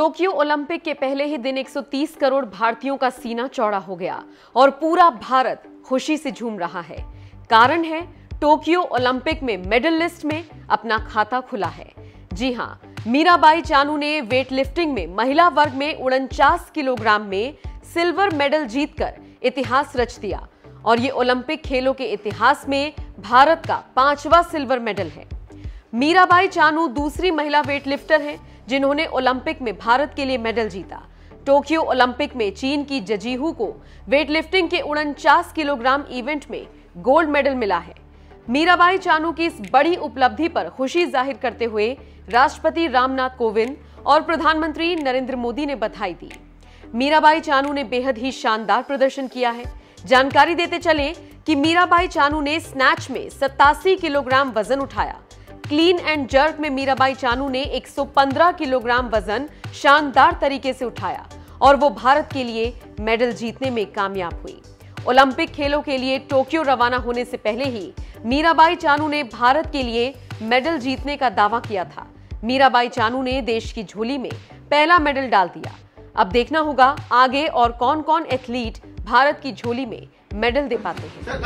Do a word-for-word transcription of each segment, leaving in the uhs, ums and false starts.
Tokyo Olympic के पहले ही दिन एक सौ तीस करोड़ भारतीयों का सीना चौड़ा हो गया और पूरा भारत खुशी से झूम रहा है। कारण है टोक्यो ओलंपिक में मेडल लिस्ट में अपना खाता खुला है। जी हां, मीराबाई चानू ने वेट लिफ्टिंग में महिला वर्ग में उनचास किलोग्राम में सिल्वर मेडल जीतकर इतिहास रच दिया और ये ओलंपिक खेलों के इतिहास में भारत का पांचवा सिल्वर मेडल है। मीराबाई चानू दूसरी महिला वेट लिफ्टर हैं जिन्होंने ओलंपिक में भारत के लिए मेडल जीता। टोक्यो ओलंपिक में चीन की जजीहू को वेट लिफ्टिंग के उनचास किलोग्राम इवेंट में गोल्ड मेडल मिला है। मीराबाई चानू की इस बड़ी उपलब्धि पर खुशी जाहिर करते हुए राष्ट्रपति रामनाथ कोविंद और प्रधानमंत्री नरेंद्र मोदी ने बधाई दी। मीराबाई चानू ने बेहद ही शानदार प्रदर्शन किया है। जानकारी देते चले कि मीराबाई चानू ने स्नैच में सत्तासी किलोग्राम वजन उठाया। क्लीन एंड जर्क में मीराबाई चानू ने एक सौ पंद्रह किलोग्राम वजन शानदार तरीके से उठाया और वो भारत के लिए मेडल जीतने में कामयाब हुई। ओलंपिक खेलों के लिए टोक्यो रवाना होने से पहले ही मीराबाई चानू ने भारत के लिए मेडल जीतने का दावा किया था। मीराबाई चानू ने देश की झोली में पहला मेडल डाल दिया। अब देखना होगा आगे और कौन कौन एथलीट भारत की झोली में मेडल दे पाते हैं।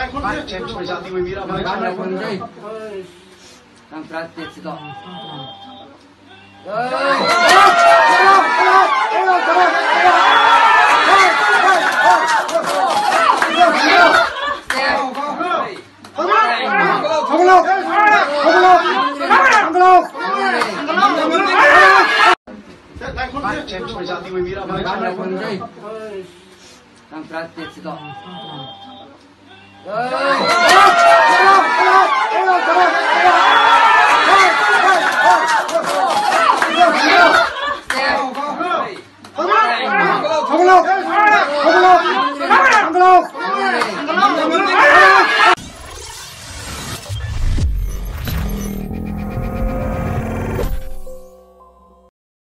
Ang